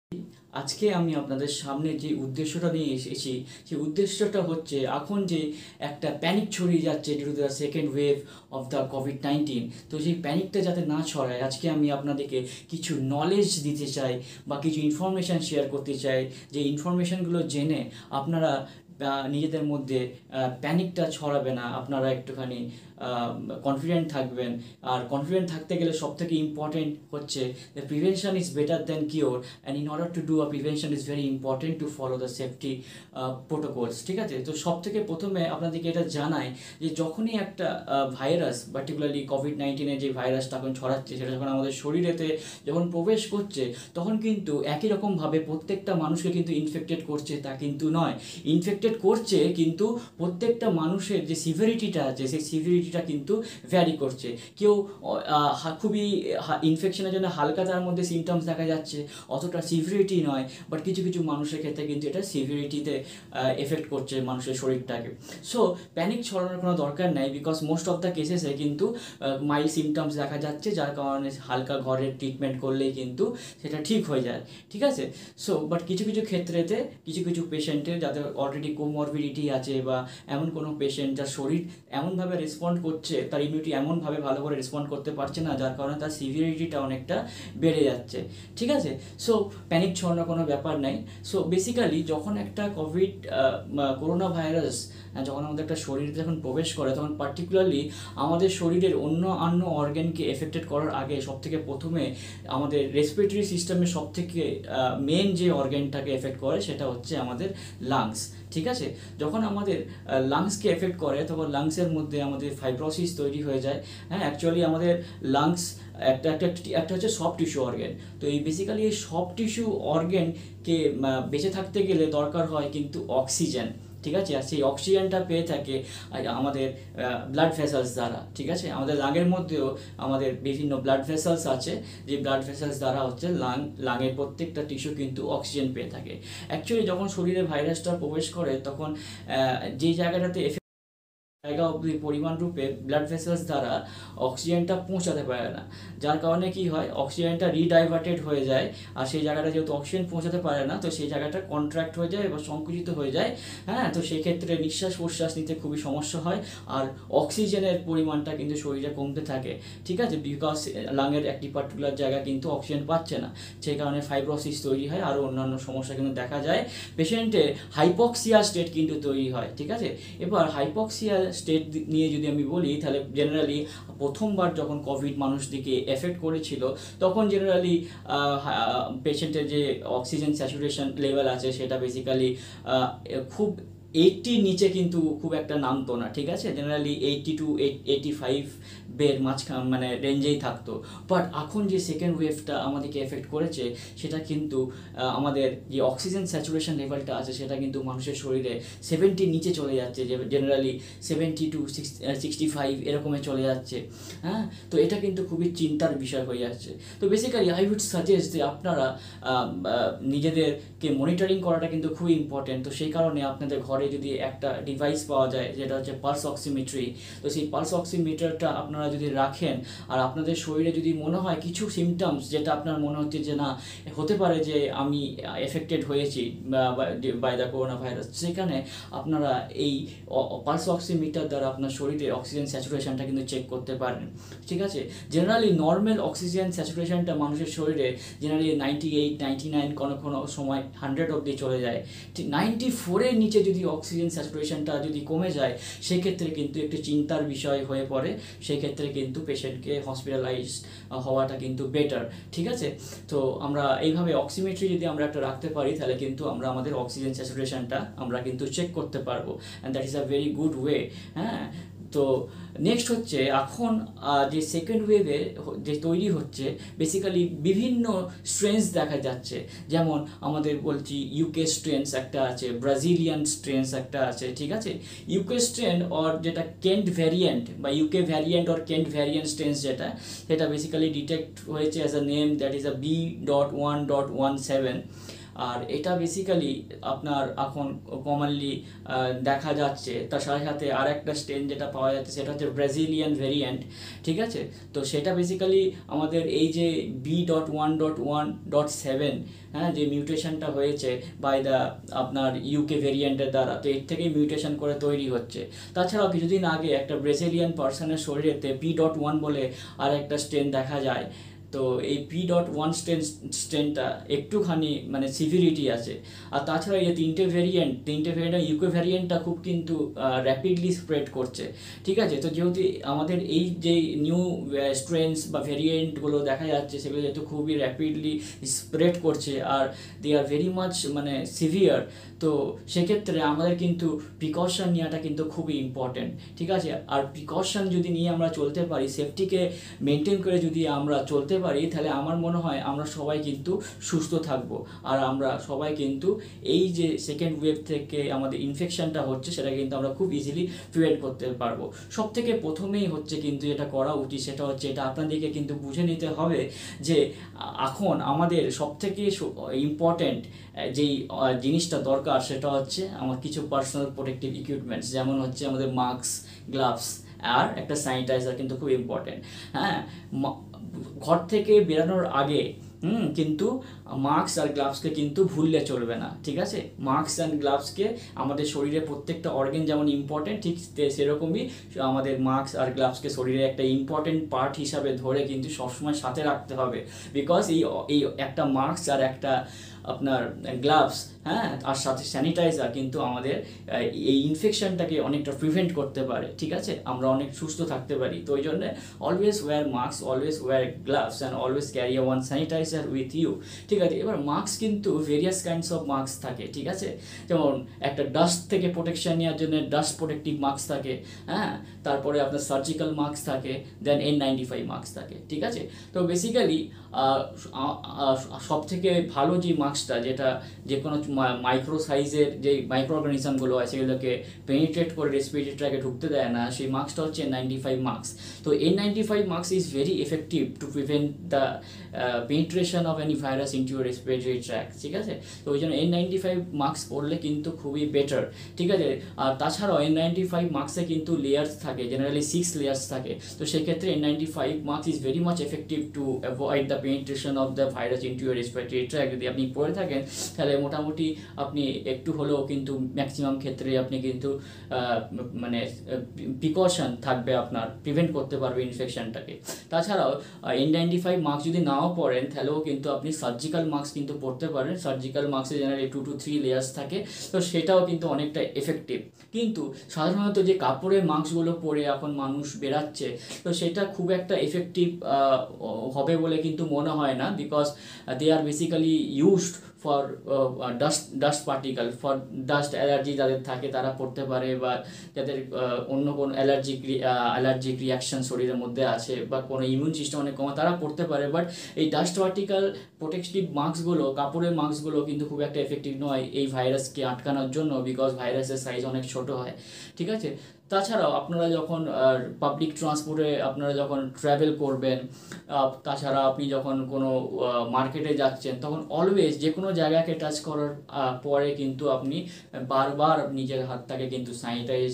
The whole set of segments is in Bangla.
আজকে আমি আপনাদের সামনে যে উদ্দেশ্যটা নিয়ে এসেছি সেই উদ্দেশ্যটা হচ্ছে এখন যে একটা প্যানিক ছড়িয়ে যাচ্ছে due to the second wave of the কোভিড-19। তো সেই প্যানিকটা যাতে না ছড়ায় আজকে আমি আপনাদেরকে কিছু নলেজ দিতে চাই বা কিছু ইনফরমেশান শেয়ার করতে চাই, যে ইনফরমেশানগুলো জেনে আপনারা নিজেদের মধ্যে প্যানিকটা ছড়াবে না, আপনারা একটুখানি কনফিডেন্ট থাকবেন। আর কনফিডেন্ট থাকতে গেলে সবথেকে ইম্পর্টেন্ট হচ্ছে prevention is better than cure, and in order to do a prevention is very important to follow the safety protocols. ঠিক আছে, তো সব থেকে প্রথমে আপনাদেরকে এটা জানাই যে যখনই একটা ভাইরাস, পার্টিকুলারলি কোভিড-19-এর যে ভাইরাসটা এখন ছড়াচ্ছে সেটা যখন আমাদের শরীরেতে যখন প্রবেশ করছে তখন কিন্তু একই রকমভাবে প্রত্যেকটা মানুষকে কিন্তু ইনফেক্টেড করছে তা কিন্তু নয়। ইনফেক্টেড করছে কিন্তু প্রত্যেকটা মানুষের যে সিভিরিটিটা আছে সেই সিভিরিটিটা কিন্তু ভ্যারি করছে। কেউ খুবই ইনফেকশনের জন্য হালকা তার মধ্যে সিমটমস দেখা যাচ্ছে, অতটা সিভিরিটি নয়, বাট কিছু কিছু মানুষের ক্ষেত্রে কিন্তু এটা সিভিরিটিতে এফেক্ট করছে মানুষের শরীরটাকে। সো প্যানিক ছড়ানোর কোনো দরকার নেই, বিকজ মোস্ট অফ দ্য কেসেসে কিন্তু মাইল্ড সিমটমস দেখা যাচ্ছে, যার কারণে হালকা ঘরের ট্রিটমেন্ট করলেই কিন্তু সেটা ঠিক হয়ে যায়। ঠিক আছে, সো বাট কিছু কিছু ক্ষেত্রেতে কিছু কিছু পেশেন্টের যাদের অলরেডি কোমরবিডিটি আছে বা এমন কোনো পেশেন্ট যার শরীর এমনভাবে রেসপন্ড করছে, তার ইমিউনিটি এমনভাবে ভালো করে রেসপন্ড করতে পারছে না, যার কারণে তার সিভিরিটিটা অনেকটা বেড়ে যাচ্ছে। ঠিক আছে, সো প্যানিক ছড়ানোর কোনো ব্যাপার নাই। সো বেসিক্যালি যখন একটা করোনা ভাইরাস যখন আমাদের একটা শরীরে যখন প্রবেশ করে তখন পার্টিকুলারলি আমাদের শরীরের অন্য অর্গ্যানকে এফেক্টেড করার আগে সবথেকে প্রথমে আমাদের রেসপিরেটরি সিস্টেমের সবথেকে মেন যে অর্গ্যানটাকে এফেক্ট করে সেটা হচ্ছে আমাদের লাংস। ঠিক আছে, যখন আমাদের লাংসকে এফেক্ট করে তখন লাংসের মধ্যে আমাদের ফাইব্রোসিস তৈরি হয়ে যায়। হ্যাঁ, অ্যাকচুয়ালি আমাদের লাংস একটা হচ্ছে সফট টিস্যু অর্গ্যান। তো এই বেসিক্যালি এই সফট টিস্যু অর্গ্যানকে বেঁচে থাকতে গেলে দরকার হয় কিন্তু অক্সিজেন। ঠিক আছে, আর সেই অক্সিজেনটা পেয়ে থাকে আমাদের ব্লাড ভেসেলস দ্বারা। ঠিক আছে, আমাদের লাংয়ের মধ্যেও আমাদের বিভিন্ন ব্লাড ভেসেলস আছে, যে ব্লাড ভেসেলস দ্বারা হচ্ছে লাংয়ের প্রত্যেকটা টিস্যু কিন্তু অক্সিজেন পেয়ে থাকে। অ্যাকচুয়ালি যখন শরীরে ভাইরাসটা প্রবেশ করে তখন যে জায়গাটাতে জায়গা অবধি পরিমাণ রূপে ব্লাড ভেসেলস দ্বারা অক্সিজেনটা পৌঁছাতে পারে না, যার কারণে কি হয়, অক্সিজেনটা রিডাইভার্টেড হয়ে যায়। আর সেই জায়গাটা যেহেতু অক্সিজেন পৌঁছাতে পারে না, তো সেই জায়গাটা কন্ট্রাক্ট হয়ে যায় বা সংকুচিত হয়ে যায়। হ্যাঁ, তো সেই ক্ষেত্রে নিঃশ্বাস প্রশ্বাস নিতে খুবই সমস্যা হয়, আর অক্সিজেনের পরিমাণটা কিন্তু শরীরে কমতে থাকে। ঠিক আছে, বিকজ লাংয়ের একটি পার্টিকুলার জায়গা কিন্তু অক্সিজেন পাচ্ছে না, সেই কারণে ফাইব্রোসিস তৈরি হয়, আরও অন্যান্য সমস্যা কিন্তু দেখা যায়। পেশেন্টের হাইপক্সিয়া স্টেট কিন্তু তৈরি হয়। ঠিক আছে, এবার হাইপক্সিয়া স্টেট নিয়ে যদি আমি বলি তাহলে জেনারেলি প্রথমবার যখন কোভিড মানুষদিকে এফেক্ট করেছিল তখন জেনারেলি পেশেন্টের যে অক্সিজেন স্যাচুরেশন লেভেল আছে সেটা বেসিক্যালি খুব 80 নিচে কিন্তু খুব একটা নামতো না। ঠিক আছে, জেনারেলি 80 to 85 বের মাঝখান মানে রেঞ্জেই থাকতো। বাট এখন যে সেকেন্ড ওয়েভটা আমাদেরকে এফেক্ট করেছে সেটা কিন্তু আমাদের যে অক্সিজেন স্যাচুরেশন লেভেলটা আছে সেটা কিন্তু মানুষের শরীরে 70 নিচে চলে যাচ্ছে, যে জেনারেলি 70 to 65 এরকমে চলে যাচ্ছে। হ্যাঁ, তো এটা কিন্তু খুবই চিন্তার বিষয় হয়ে যাচ্ছে। তো বেসিক্যালি আই উড সাজেস্ট যে আপনারা নিজেদেরকে মনিটরিং করাটা কিন্তু খুবই ইম্পর্টেন্ট। তো সেই কারণে আপনাদের ঘরে যদি একটা ডিভাইস পাওয়া যায় যেটা হচ্ছে পালস অক্সিমিটারি, তো সেই পালস অক্সিমিটারটা আপনারা যদি রাখেন আর আপনাদের শরীরে যদি মনে হয় কিছু সিমটমস যেটা আপনার মনে হচ্ছে যে না হতে পারে যে আমি এফেক্টেড হয়েছি বাই দ্য করোনা ভাইরাস, সেখানে আপনারা এই পালস অক্সিমিটার দ্বারা আপনার শরীরে অক্সিজেন স্যাচুরেশনটা কিন্তু চেক করতে পারেন। ঠিক আছে, জেনারেলি নর্মাল অক্সিজেন স্যাচুরেশনটা মানুষের শরীরে জেনারেলি 98, 99, কোনো কোনো সময় 100 অবধি চলে যায়। ঠিক 94-এর নিচে যদি অক্সিজেন স্যাচুরেশনটা যদি কমে যায় সেক্ষেত্রে কিন্তু একটি চিন্তার বিষয় হয়ে পড়ে, সেক্ষেত্রে কিন্তু পেশেন্টকে হসপিটালাইজ হওয়াটা কিন্তু বেটার। ঠিক আছে, তো আমরা এইভাবে অক্সিমেট্রি যদি আমরা একটা রাখতে পারি তাহলে কিন্তু আমরা আমাদের অক্সিজেন স্যাচুরেশনটা আমরা কিন্তু চেক করতে পারবো, and that is a very good way. হ্যাঁ, তো নেক্সট হচ্ছে এখন যে সেকেন্ড ওয়েভে যে তৈরি হচ্ছে বেসিক্যালি বিভিন্ন স্ট্রেনস দেখা যাচ্ছে, যেমন আমাদের বলছি ইউকে স্ট্রেনস একটা আছে, ব্রাজিলিয়ান স্ট্রেনস একটা আছে। ঠিক আছে, ইউকে স্ট্রেন অর যেটা কেন্ট ভ্যারিয়েন্ট বা UK variant or Kent variant strains সেটা বেসিক্যালি ডিটেক্ট হয়েছে as a name that is a B.1.17, আর এটা বেসিক্যালি আপনার এখন কমনলি দেখা যাচ্ছে। তার সাথে সাথে আর একটা স্ট্রেন যেটা পাওয়া যাচ্ছে সেটা হচ্ছে ব্রাজিলিয়ান ভেরিয়েন্ট, ঠিক আছে। তো সেটা বেসিক্যালি আমাদের এই যে B.1.1.7, হ্যাঁ, যে মিউটেশনটা হয়েছে বাই দ্য আপনার ইউকে ভেরিয়েন্টের দ্বারা, তো এর থেকেই মিউটেশন করে তৈরি হচ্ছে। তাছাড়াও কিছুদিন আগে একটা ব্রাজিলিয়ান পার্সনের শরীরেতে P.1 বলে আর একটা স্ট্রেন দেখা যায়। তো এই P.1 স্ট্রেনটা একটুখানি মানে সিভিরিটি আছে। আর তাছাড়া এই তিনটে ভেরিয়েন্ট ইউকে ভ্যারিয়েন্টটা খুব কিন্তু র্যাপিডলি স্প্রেড করছে, ঠিক আছে। তো যেহেতু আমাদের এই যে নিউ স্ট্রেনস বা ভেরিয়েন্টগুলো দেখা যাচ্ছে সেগুলো যেহেতু খুবই র্যাপিডলি স্প্রেড করছে আর দে আর ভেরি মাচ মানে সিভিয়ার, তো সেক্ষেত্রে আমাদের কিন্তু প্রিকশন নেওয়াটা কিন্তু খুবই ইম্পর্টেন্ট, ঠিক আছে। আর প্রিকশন যদি নিয়ে আমরা চলতে পারি, সেফটিকে মেনটেন করে যদি আমরা চলতে পারি, তাহলে আমার মনে হয় আমরা সবাই কিন্তু সুস্থ থাকব। আর আমরা সবাই কিন্তু এই যে সেকেন্ড ওয়েভ থেকে আমাদের ইনফেকশনটা হচ্ছে সেটা কিন্তু আমরা খুব ইজিলি প্রিভেন্ট করতে পারবো। সব থেকে প্রথমেই হচ্ছে কিন্তু যেটা করা উচিত সেটা হচ্ছে এটা আপনাদেরকে কিন্তু বুঝে নিতে হবে যে এখন আমাদের সবথেকে ইম্পর্ট্যান্ট যেই জিনিসটা দরকার সেটা হচ্ছে আমার কিছু পার্সোনাল প্রোটেক্টিভ ইকুইপমেন্টস, যেমন হচ্ছে আমাদের মাস্ক, গ্লাভস আর একটা স্যানিটাইজার কিন্তু খুব ইম্পর্টেন্ট। হ্যাঁ, ঘর থেকে বেরানোর আগে কিন্তু মাস্ক আর গ্লাভসকে কিন্তু ভুললে চলবে না, ঠিক আছে। মাস্ক অ্যান্ড গ্লাভসকে আমাদের শরীরে প্রত্যেকটা অর্গান যেমন ইম্পর্টেন্ট, ঠিক সেরকমই আমাদের মাস্ক আর গ্লাভসকে শরীরে একটা ইম্পর্টেন্ট পার্ট হিসাবে ধরে কিন্তু সবসময় সাথে রাখতে হবে। বিকজ এই একটা মাস্ক আর একটা আপনার গ্লাভস, হ্যাঁ, আর সাথে স্যানিটাইজার কিন্তু আমাদের এই ইনফেকশনটাকে অনেকটা প্রিভেন্ট করতে পারে, ঠিক আছে। আমরা অনেক সুস্থ থাকতে পারি। তো ওই জন্য always wear mask, always wear gloves and always carry one sanitiser with you, ঠিক আছে। এবার মাস্ক কিন্তু ভেরিয়াস কাইন্ডস অফ মাস্ক থাকে, ঠিক আছে। যেমন একটা ডাস্ট থেকে প্রোটেকশন নেওয়ার জন্য ডাস্ট প্রোটেক্টিভ মাস্ক থাকে, হ্যাঁ, তারপরে আপনার সার্জিক্যাল মাস্ক থাকে, দেন N95 মাস্ক থাকে, ঠিক আছে। তো বেসিক্যালি সব থেকে ভালো যে মাস্কটা, যেটা যে কোনো মাইক্রো সাইজের যে মাইক্রো অর্গানিজমগুলো আছে সেগুলোকে পেনিট্রেট করে রেসপিরেটরি ট্র্যাকে ঢুকতে দেয় না, সেই মাস্কটা হচ্ছে N95 মাস্ক। তো N95 mask is very effective to prevent the penetration of any virus into your respiratory tract, ঠিক আছে। তো ওই জন্য N95 মাস্ক পরলে কিন্তু খুবই বেটার, ঠিক আছে। আর তাছাড়াও N95 মাস্কে কিন্তু লেয়ার্স থাকে, জেনারেলি 6 লেয়ার্স থাকে। তো সেক্ষেত্রে N95 mask is very much effective to avoid the penetration of the virus into your respiratory tract. যদি আপনি পরে থাকেন তাহলে মোটামুটি আপনি একটু হলেও কিন্তু ম্যাক্সিমাম ক্ষেত্রে আপনি কিন্তু মানে প্রিকশন থাকবে, আপনার প্রিভেন্ট করতে পারবে ইনফেকশনটাকে। তাছাড়াও N95 মাস্ক যদি নাও পরেন তাহলেও কিন্তু আপনি সার্জিক্যাল মাস্ক কিন্তু পরতে পারেন। সার্জিক্যাল মাস্কে জেনারেলি 2 to 3 লেয়ার্স থাকে, তো সেটাও কিন্তু অনেকটা এফেক্টিভ। কিন্তু সাধারণত যে কাপড়ের মাস্কগুলো পরে এখন মানুষ বেরাচ্ছে, তো সেটা খুব একটা এফেক্টিভ হবে বলে কিন্তু মনে হয় না। Because they are basically used for dust particle, for dust allergy যাদের থাকে তারা পড়তে পারে, বা যাদের অন্য কোনো অ্যালার্জিক রিয়াকশান শরীরের মধ্যে আছে বা কোনো ইমিউন সিস্টেম অনেক কম, তারা পড়তে পারে। বাট এই ডাস্ট পার্টিকেল প্রোটেক্টিভ মাস্কগুলো, কাপড়ের মাস্কগুলো কিন্তু খুব একটা এফেক্টিভ নয় এই ভাইরাসকে আটকানোর জন্য, বিকজ ভাইরাসের সাইজ অনেক ছোট হয়, ঠিক আছে। তাছাড়াও আপনারা যখন পাবলিক ট্রান্সপোর্টে আপনারা যখন ট্রাভেল করবেন, তাছাড়া আপনি যখন কোনো মার্কেটে যাচ্ছেন, তখন অলওয়েজ যে কোনো জায়গাকে টাচ করার পরে কিন্তু আপনি বারবার নিজের হাতটাকে কিন্তু স্যানিটাইজ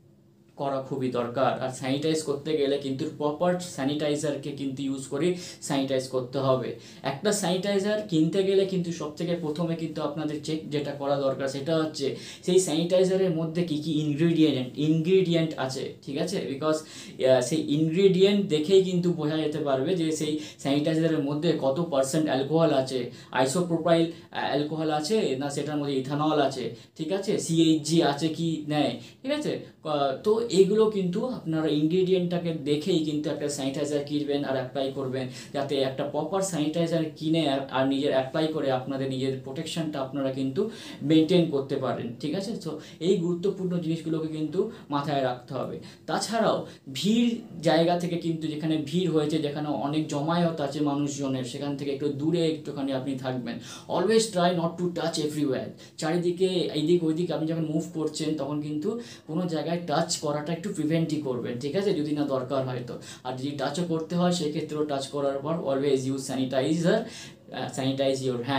করা খুবই দরকার। আর স্যানিটাইজ করতে গেলে কিন্তু প্রপার স্যানিটাইজারকে কিন্তু ইউজ করে স্যানিটাইজ করতে হবে। একটা স্যানিটাইজার কিনতে গেলে কিন্তু সবথেকে প্রথমে কিন্তু আপনাদের চেক যেটা করা দরকার সেটা হচ্ছে সেই স্যানিটাইজারের মধ্যে কী কী ইনগ্রিডিয়েন্ট আছে, ঠিক আছে। বিকজ সেই ইনগ্রিডিয়েন্ট দেখেই কিন্তু বোঝা যেতে পারবে যে সেই স্যানিটাইজারের মধ্যে কত পার্সেন্ট অ্যালকোহল আছে, আইসোপ্রোপাইল অ্যালকোহল আছে না সেটার মধ্যে ইথানল আছে, ঠিক আছে, CHG আছে কি নেই, ঠিক আছে। তো এইগুলো কিন্তু আপনারা ইনগ্রিডিয়েন্টটাকে দেখেই কিন্তু একটা স্যানিটাইজার কিনবেন আর অ্যাপ্লাই করবেন, যাতে একটা প্রপার স্যানিটাইজার কিনে আর নিজের অ্যাপ্লাই করে আপনাদের নিজের প্রোটেকশনটা আপনারা কিন্তু মেনটেন করতে পারেন, ঠিক আছে। তো এই গুরুত্বপূর্ণ জিনিসগুলোকে কিন্তু মাথায় রাখতে হবে। তাছাড়াও ভিড় জায়গা থেকে কিন্তু, যেখানে ভিড় হয়েছে, যেখানে অনেক জমায়েত আছে মানুষজনের, সেখান থেকে একটু দূরে একটুখানি আপনি থাকবেন। Always try not to touch everywhere. চারিদিকে এইদিক ওইদিক আপনি যখন মুভ করছেন তখন কিন্তু কোনো জায়গায় টাচ করাটা একটু প্রিভেন্টই করবেন, ঠিক আছে, যদি না দরকার হয় তো। আর যদি টাচও করতে হয় সেক্ষেত্রেও টাচ করার পর always use sanitiser, sanitise your hand,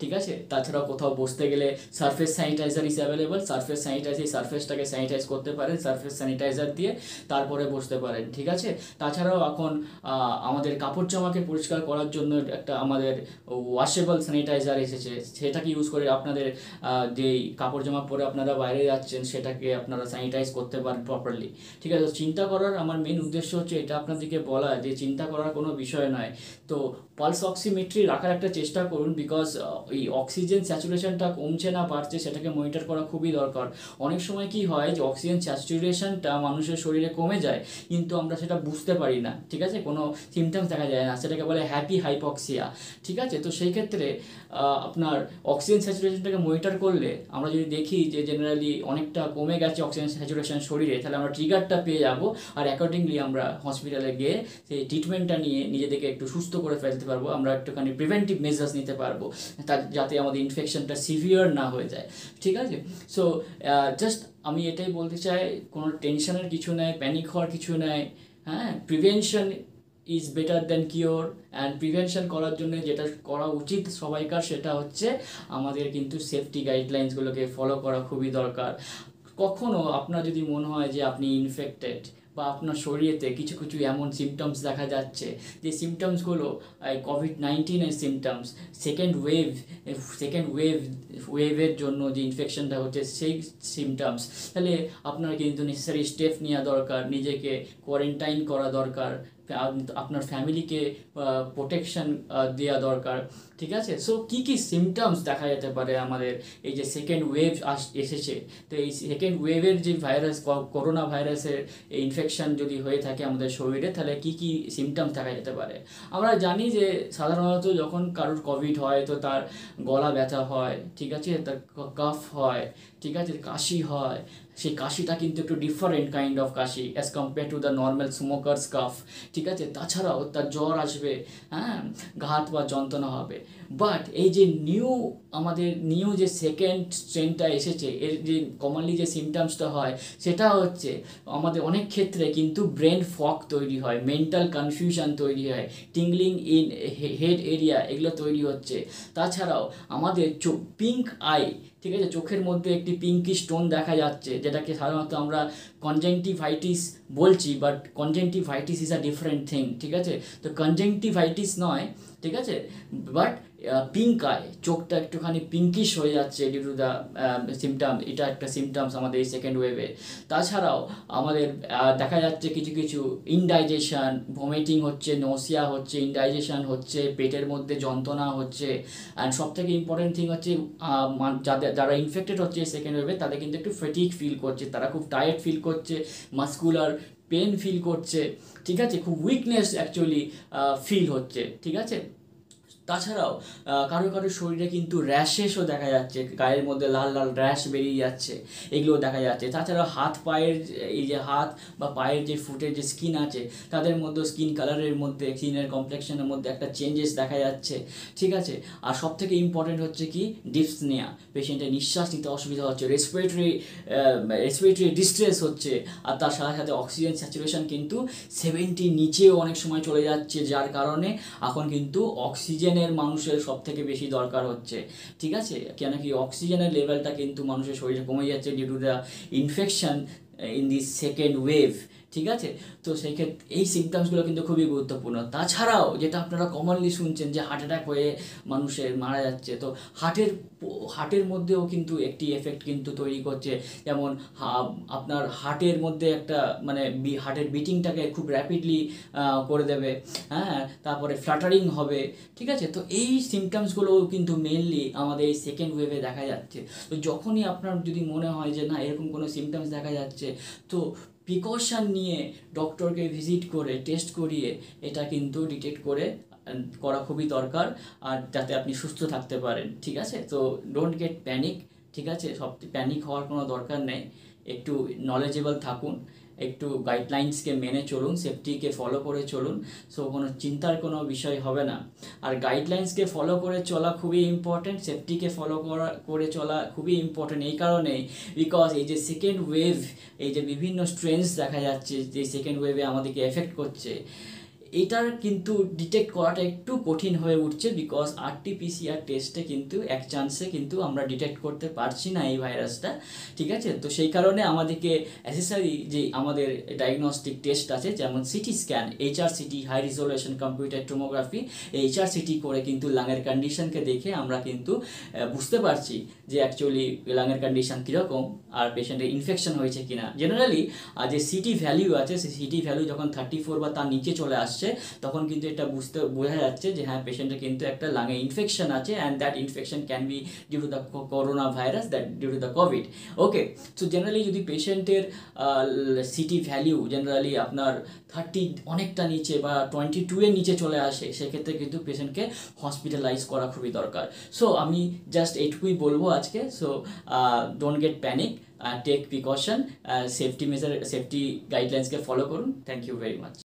ঠিক আছে। তাছাড়াও কোথাও বসতে গেলে surface sanitiser is available, surface sanitiser, সারফেসটাকে স্যানিটাইজ করতে পারেন সারফেস স্যানিটাইজার দিয়ে, তারপরে বসতে পারেন, ঠিক আছে। তাছাড়াও এখন আমাদের কাপড় জামাকে পরিষ্কার করার জন্য একটা আমাদের ওয়াশেবল স্যানিটাইজার এসেছে, সেটাকে ইউজ করে আপনাদের যেই কাপড় জামা পরে আপনারা বাইরে যাচ্ছেন সেটাকে আপনারা স্যানিটাইজ করতে পারেন প্রপারলি, ঠিক আছে। চিন্তা করার আমার মেন উদ্দেশ্য হচ্ছে এটা আপনাদেরকে বলা যে চিন্তা করার কোনো বিষয় নয়। তো পালস অক্সিমেট্রি রাখার একটা চেষ্টা করুন, বিকজ এই অক্সিজেন স্যাচুরেশনটা কমছে না বাড়ছে সেটাকে মনিটর করা খুবই দরকার। অনেক সময় কি হয় যে অক্সিজেন স্যাচুরেশনটা মানুষের শরীরে কমে যায় কিন্তু আমরা সেটা বুঝতে পারি না, ঠিক আছে, কোনো সিমটমস দেখা যায় না, সেটাকে বলে হ্যাপি হাইপক্সিয়া, ঠিক আছে। তো সেই ক্ষেত্রে আপনার অক্সিজেন স্যাচুরেশনটাকে মনিটর করলে আমরা যদি দেখি যে জেনারেলি অনেকটা কমে গেছে অক্সিজেন স্যাচুরেশন শরীরে, তাহলে আমরা ট্রিগারটা পেয়ে যাবো আর অ্যাকর্ডিংলি আমরা হসপিটালে গিয়ে সেই ট্রিটমেন্টটা নিয়ে নিজেদেরকে একটু সুস্থ করে ফেলতে পারবো, আমরা একটুখানি প্রিভেন্টিভ মেজার্স নিতে পারবো যাতে আমাদের ইনফেকশনটা সিভিয়ার না হয়ে যায়, ঠিক আছে। সো জাস্ট আমি এটাই বলতে চাই, কোনো টেনশনের কিছু নেই, প্যানিক হওয়ার কিছু নেই, হ্যাঁ, prevention is better than cure. And prevention করার জন্য যেটা করা উচিত সবাইকার সেটা হচ্ছে আমাদের কিন্তু সেফটি গাইডলাইন্সগুলোকে ফলো করা খুবই দরকার। কখনো আপনার যদি মনে হয় যে আপনি ইনফেক্টেড বা আপনার শরীরেতে কিছু কিছু এমন সিমটমস দেখা যাচ্ছে যে সিমটমসগুলো কোভিড-19-এর সিমটমস, সেকেন্ড ওয়েভের জন্য যে ইনফেকশনটা হচ্ছে সেই সিমটমস, তাহলে আপনার কিন্তু নেসেসারি স্টেপ নেওয়া দরকার, নিজেকে কোয়ারেন্টাইন করা দরকার, আপনার ফ্যামিলিকে প্রোটেকশন দেওয়া দরকার, ঠিক আছে। সো কী কী সিমটমস দেখা যেতে পারে আমাদের এই যে সেকেন্ড ওয়েভ এসেছে, তো এই সেকেন্ড ওয়েভের যে ভাইরাস, করোনা ভাইরাসের ইনফেকশন যদি হয়ে থাকে আমাদের শরীরে, তাহলে কী কী সিমটমস দেখা যেতে পারে। আমরা জানি যে সাধারণত যখন কারোর কোভিড হয় তো তার গলা ব্যথা হয়, ঠিক আছে, তার কাফ হয়, ঠিক আছে, কাশি হয়, সেই কাশিটা কিন্তু একটু ডিফারেন্ট কাইন্ড অফ কাশি as compare to the normal smokers cough, ঠিক আছে। তাছাড়াও তার জ্বর আসবে, হ্যাঁ, ঘাত বা যন্ত্রণা হবে। বাট এই যে আমাদের নিউ যে সেকেন্ড স্ট্রেনটা এসেছে, এর যে কমনলি যে সিমটমসটা হয় সেটা হচ্ছে আমাদের অনেক ক্ষেত্রে কিন্তু ব্রেন ফগ তৈরি হয়, মেন্টাল কনফিউশন তৈরি হয়, টিংলিং ইন হেড এরিয়া এগুলো তৈরি হচ্ছে। তাছাড়াও আমাদের পিঙ্ক আই, ঠিক আছে, চোখের মধ্যে একটি পিঙ্কি স্টোন দেখা যাচ্ছে, যেটাকে সাধারণত আমরা কনজাংটিভাইটিস বলছি, but conjunctivitis is a different thing, ঠিক আছে। তো কনজাংটিভাইটিস নয়, ঠিক আছে, বাট পিঙ্ক আই, চোখটা একটুখানি পিঙ্কিশ হয়ে যাচ্ছে ডিউ টু দ্য সিমটম, এটা একটা সিমটমস আমাদের এই সেকেন্ড ওয়েভে। তাছাড়াও আমাদের দেখা যাচ্ছে কিছু কিছু ইনডাইজেশন, ভমিটিং হচ্ছে, নসিয়া হচ্ছে, ইনডাইজেশন হচ্ছে, পেটের মধ্যে যন্ত্রণা হচ্ছে। অ্যান্ড সবথেকে ইম্পর্টেন্ট থিং হচ্ছে যারা ইনফেক্টেড হচ্ছে সেকেন্ড ওয়েভে তাদের কিন্তু একটু ফেটিক ফিল করছে, তারা খুব টায়ার্ড ফিল করছে, মাস্কুলার পেন ফিল করছে, ঠিক আছে, খুব উইকনেস অ্যাকচুয়ালি ফিল হচ্ছে, ঠিক আছে। তাছাড়াও কারো কারো শরীরে কিন্তু র্যাশেসও দেখা যাচ্ছে, গায়ের মধ্যে লাল লাল র্যাশ বেরিয়ে যাচ্ছে, এগুলোও দেখা যাচ্ছে। তাছাড়াও হাত পায়ের এই যে হাত বা পায়ের যে ফুটের যে স্কিন আছে তাদের মধ্যে স্কিন কালারের মধ্যে, স্কিনের কমপ্লেক্সনের মধ্যে একটা চেঞ্জেস দেখা যাচ্ছে, ঠিক আছে। আর সবথেকে ইম্পর্টেন্ট হচ্ছে কি ডিসপনিয়া, পেশেন্টের নিঃশ্বাস নিতে অসুবিধা হচ্ছে, রেসপিরেটরি ডিস্ট্রেস হচ্ছে, আর তার সাথে সাথে অক্সিজেন স্যাচুরেশন কিন্তু 70 নিচেও অনেক সময় চলে যাচ্ছে, যার কারণে এখন কিন্তু অক্সিজেনের মানুষের সব থেকে বেশি দরকার হচ্ছে, ঠিক আছে। কেন কি অক্সিজেনের লেভেলটা কিন্তু মানুষের শরীরে কমে যাচ্ছে due to the infection in this second wave, ঠিক আছে। তো সেই ক্ষেত্রে এই সিমটমসগুলো কিন্তু খুবই গুরুত্বপূর্ণ। তাছাড়াও যেটা আপনারা কমনলি শুনছেন যে হার্ট অ্যাটাক হয়ে মানুষের মারা যাচ্ছে, তো হার্টের মধ্যেও কিন্তু একটি এফেক্ট কিন্তু তৈরি করছে, যেমন আপনার হার্টের মধ্যে একটা মানে হার্টের বিটিংটাকে খুব র্যাপিডলি করে দেবে, হ্যাঁ, তারপরে ফ্লাটারিং হবে, ঠিক আছে। তো এই সিমটমসগুলোও কিন্তু মেনলি আমাদের এই সেকেন্ড ওয়েভে দেখা যাচ্ছে। তো যখনই আপনার যদি মনে হয় যে না এরকম কোনো সিমটমস দেখা যাচ্ছে, তো প্রিকশন নিয়ে ডক্টরকে ভিজিট করে টেস্ট করিয়ে এটা কিন্তু ডিটেক্ট করা খুবই দরকার, আর যাতে আপনি সুস্থ থাকতে পারেন, ঠিক আছে। তো ডোন্ট গেট প্যানিক, ঠিক আছে, প্যানিক হওয়ার কোনো দরকার নেই, একটু নলেজেবল থাকুন, একটু গাইডলাইন্সকে মেনে চলুন, সেফটিকে ফলো করে চলুন, সো কোনো চিন্তার কোনো বিষয় হবে না। আর গাইডলাইন্সকে ফলো করে চলা খুবই ইম্পর্ট্যান্ট, সেফটিকে ফলো করে চলা খুবই ইম্পর্ট্যান্ট এই কারণেই, বিকজ এই যে সেকেন্ড ওয়েভ, এই যে বিভিন্ন স্ট্রেনস দেখা যাচ্ছে যে সেকেন্ড ওয়েভে আমাদেরকে এফেক্ট করছে, এটার কিন্তু ডিটেক্ট করাটা একটু কঠিন হয়ে উঠছে, বিকজ RT-PCR টেস্টে কিন্তু এক চান্সে কিন্তু আমরা ডিটেক্ট করতে পারছি না এই ভাইরাসটা, ঠিক আছে। তো সেই কারণে আমাদেরকে অ্যাসেসারি যে আমাদের ডায়াগনস্টিক টেস্ট আছে, যেমন CT scan, HRCT, high resolution computer tomography, HRCT করে কিন্তু লাঙের কন্ডিশনকে দেখে আমরা কিন্তু বুঝতে পারছি যে অ্যাকচুয়ালি লাঙের কন্ডিশন কীরকম আর পেশেন্টের ইনফেকশন হয়েছে কিনা। জেনারেলি যে সিটি ভ্যালু আছে, সেই সিটি ভ্যালু যখন 34 বা তার নিচে চলে আসছে, তখন কিন্তু এটা বোঝা যাচ্ছে যে হ্যাঁ, পেশেন্টের কিন্তু একটা লাঙে ইনফেকশন আছে, and that infection can be due to the corona virus, that due to the covid. Okay, so generally যদি পেশেন্টের সিটি ভ্যালু জেনারেলি আপনার 30 অনেকটা নিচে বা 22 এর নিচে চলে আসে, সেক্ষেত্রে কিন্তু পেশেন্টকে হসপিটালাইজ করা খুবই দরকার। সো আমি জাস্ট এইটুকুই বলবো আজকে। So don't get panic, take precaution, safety গাইডলাইন্সকে ফলো করুন। Thank you very much.